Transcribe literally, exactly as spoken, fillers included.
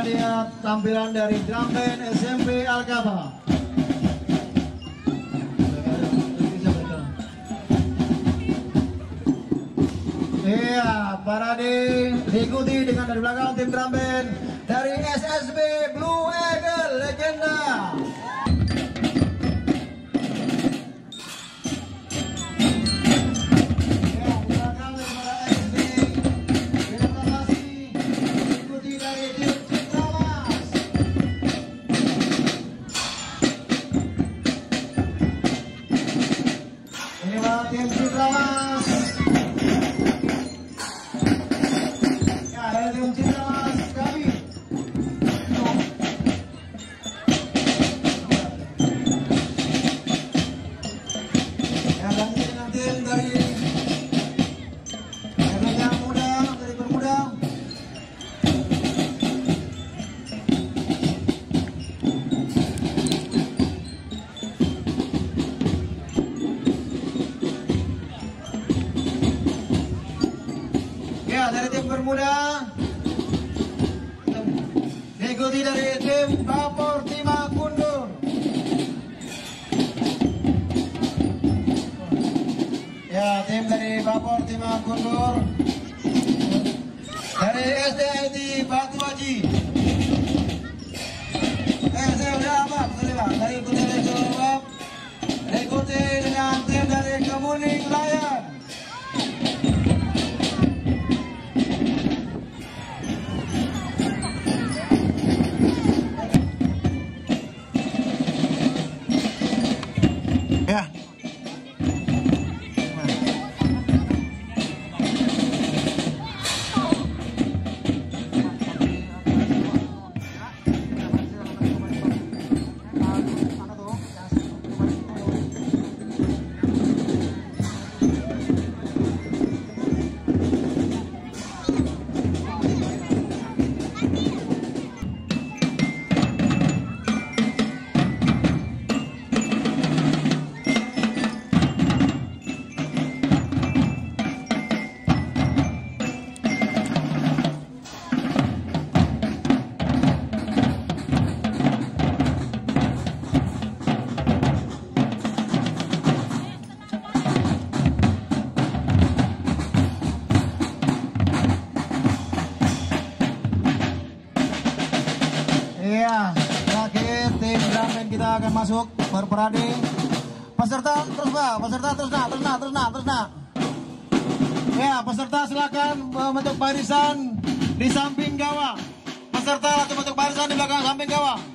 lihat tampilan dari drum band S M P Alkaba. Iya, parade diikuti dengan dari belakang tim drum band dari S S B Blue Eagle Legenda. Tim Citramas. Ya, ada tim Citramas kami. Ya, lanjut dengan tim dari Erlangga Muda, dari Bermuda. Ya, dari tim Bermuda diikuti dari tim Bapor Tima Kundur. Ya, tim dari Bapor Tima Kundur dari S D I T Batu Haji. Eh, saya udah apa? Sorry Pak, dari ikuti dari Sulawab, diikuti dengan tim dari Kemuning Lion. Ya. Iya, terakhir tim drum band kita akan masuk berparade. Peserta terus Pak, peserta terus nak, terus nak, terus nak, terus nak. Ya, peserta silakan membentuk barisan di samping gawang. Peserta langsung bentuk barisan di belakang samping gawang.